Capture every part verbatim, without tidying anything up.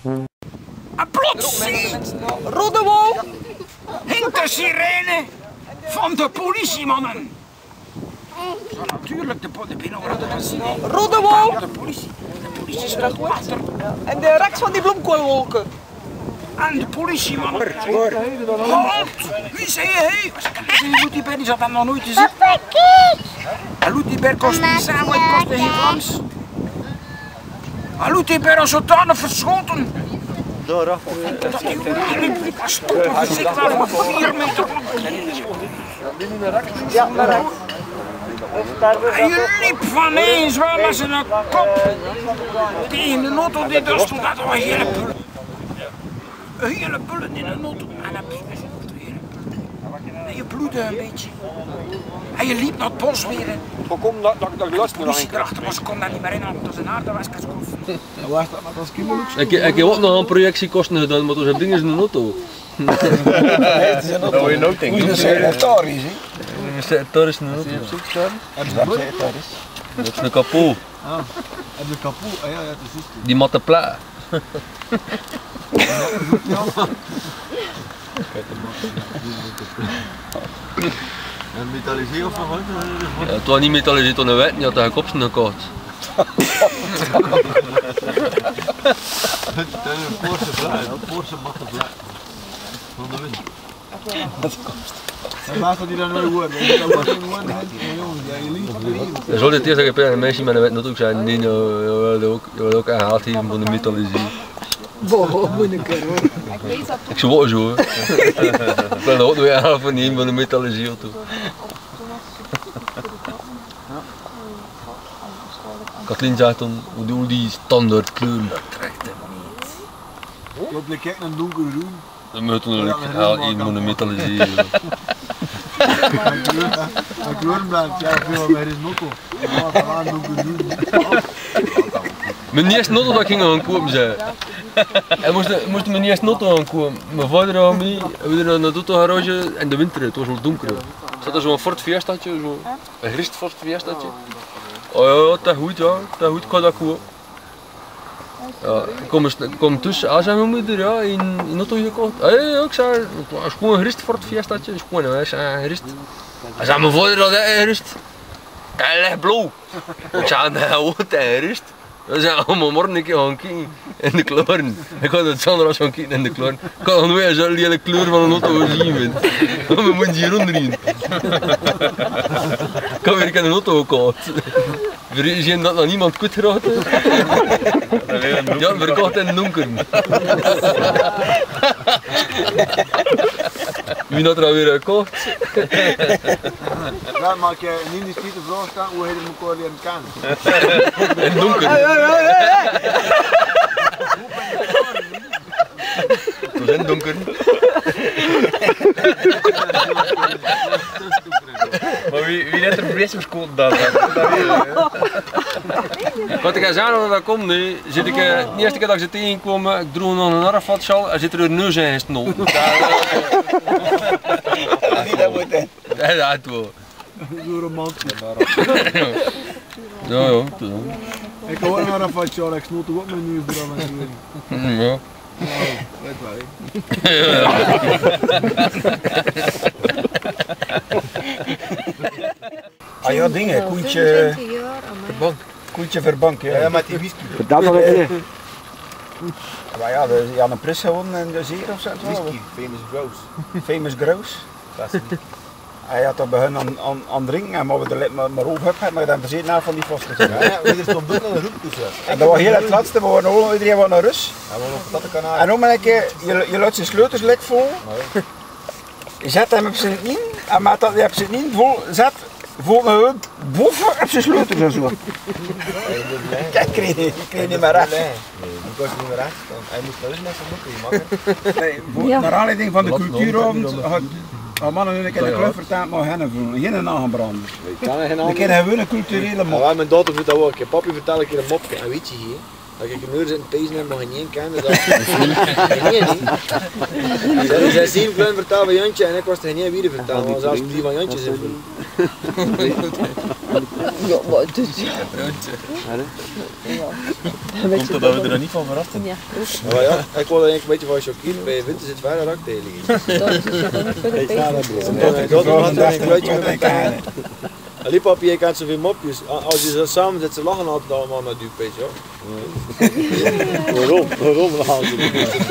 En plots zie Rodewolf hinkt de sirene van de politiemannen. Zo natuurlijk, de, de binnenorde van sirene. Rodewolf! De politie, de politie staat achter. En de rechts van die bloemkoolwolken. En de politieman. Halt! Wie zei je? Loetiber die zat hem nog nooit te zien. En Loetiber kost niet samen, het kost geen Vlaams. En Loetiber is zodanig verschoten. Daar achter. Dat hij niet was stoppen gezicht was van vier meter. Ja, naar rechts. En je liep van eens wel met zijn kop tegen de auto die daar stond. Dat was een hele pul. Een hele bullen in een auto. En dan ben je en je bloedde een beetje. En je liep naar het bos weer. Hoe komt dat dat dat last De politie erachter was, kon daar niet meer in, want zijn aarde was kaskof. Waar is dat met als kinderlijk? Ik, ik heb ook nog een projectiekosten gedaan, maar toen heb dingen in een auto. Nee, het is een auto. Dat wil je nooit denken. Hoe is dat secretaris, hè? Een secretaris in een auto. Heb je dat secretaris? Dat is een kapot. Ah, heb je kapot? Ah ja, ja, dat is het. Die matte plaat. En metalliseer of nog wat? Ja, het was niet metalliseerd, het was een wet, die had hij kopsen gekocht. Het is een Poorse vlak, een Poorse matte vlak. Van de wind. En waar staat die dan nooit hoor? Je kan wat in horen, jongens, ja, je lief. Dat is altijd het eerste dat ik een meisje met een wet natuurlijk zei, nee, je wilde ook, je wilde ook aangehaald hier van de metalliseer. Wow, moet ik er hoor. Ik zou ook zo hoor. Ik wilde ook nog aangehaald van die van de metalliseer toe. Kathleen zegt dan, hoe doe die standaard kleuren? Dat krijgt hem niet. Je hebt kijkt naar een donkergroen. Dan moet je nog heel één van de metalliseer. Een kleurblad, ja, veel bij de nokkel. Ik maak al aan donkergroen. Mijn eerste notto dat ik ging gaan kopen zei. Hij moest, moest mijn eerste notto gaan kopen. Mijn vader had mee, we gingen naar de autogarage in de winter, het was wel donker. Er zat er zo'n Ford Fiestaatje, zo, een Christ Ford Fiestaatje. Oh ja, dat is goed, ja, dat is goed, ik ga dat kopen. Ja, ik kom, ik kom tussen, ah, zei mijn moeder, ja, in een auto gekocht. Ah, ja, ja, ik zei, het was gewoon een Christ Ford Fiestaatje, het is gewoon een Christ. Hij zei, mijn vader had een Christ. Hij ligt blauw. Ik zei, nee, wat een Christ. We zijn allemaal morgen een keer gaan kijken in de kleuren. Ik had het zondag gaan kijken in de kleuren. Ik had nog nooit zo'n hele kleur van een auto gezien. We moeten hier onderin. Ik heb weer een auto gekocht. We zien dat nog niemand kwijt geraakt is. Ja, verkocht in het donker. Wie had er alweer gekocht? Dan maak je niet in de stiete vraag staan hoe heet het elkaar leren kennen. In het donker. Het was in het donker. Maar wie, wie heeft er vlees verskoten dan? Wat ik zeggen dat dat komt nu, zit ik, de eerste keer dat ik ze tegenkwam, ik droeg nog een Arafat-sjal en zit er een neus in gesnopen. Niet dat moet in. Ja, dat is wel. Zo romantisch. Ja, ja. Ik hoor maar een van Charles, ik snoot ook mijn nieuws door aan Ja. Weet wel, hè. Ah ja, dingen, koentje, koentje verbank, ja. Ja, met die whisky. Vertel nog even. Maar ja, de, ja, een pris gewonnen en de zeer of zo. Whisky, famous gross. Famous Grouse. Hij had dat bij hun aan, aan, aan drinken, maar we de maar, maar over hebben, maar dan verzet naar van die vasten. Ja, ja, we stond ook aan de roep tussen. En dat was heel het laatste, we waren al iedereen was naar rust. Ja, we dat kanaal. En dan ben ik, je, je laat zijn sleutels lek vol. Je zet hem op zijn in, en met dat je op zijn in vol zet, voor een boven op zijn sleutels en zo. Kijk, ik kreeg, ik kreeg niet meer recht. Nee, ik was niet meer recht. Hij moest thuis met zijn boeken maken. Nee, ja. Naar aanleiding van de cultuuravond had oh mannen nu een keer de club verteld, maar geen vullen, geen nagebranden. We kennen gewoon een culturele mop. Ja, mijn dochter doet dat ook. Ik papi vertel ik je een mopje. En weet je hier, dat ik een uur in het pezen heb, maar geen één kende dat. Geen niet. Er zijn zeven klein vertellen van Jantje en ik was er geen één wie vertellen, want zelfs die van Jantje zijn. Ja, maar het is... Komt dat dat we er nog niet van verrast zijn? Ja, Maar ja, ik word er eigenlijk een beetje van choqueerd. Bij winter zit verder raktelen hier. dat is niet voor de feest. Ik had nog een kluitje met mijn pijn. Allee papi, je kent zoveel mopjes. Als je zo samen zit, ze lachen altijd allemaal naar dupe, weet je wel. Waarom? Waarom lachen ze?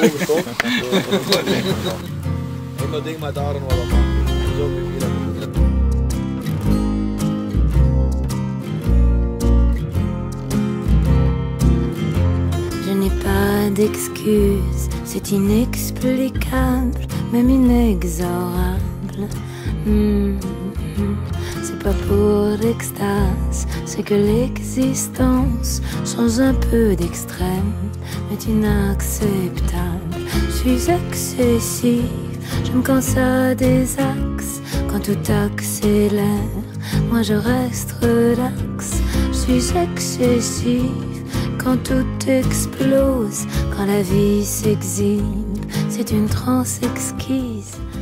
Ik ga ding maar daar en wat allemaal. Zo weer hier. Je n'ai pas d'excuses, c'est inexplicable, même inexorable. Mmh, mmh. C'est pas pour l'extase, c'est que l'existence, sans un peu d'extrême, est inacceptable. Je suis excessive, j'aime quand ça désaxe, quand tout accélère, moi je reste relax. Je suis excessive, quand tout explose, quand la vie s'exhibe, c'est une transe exquise.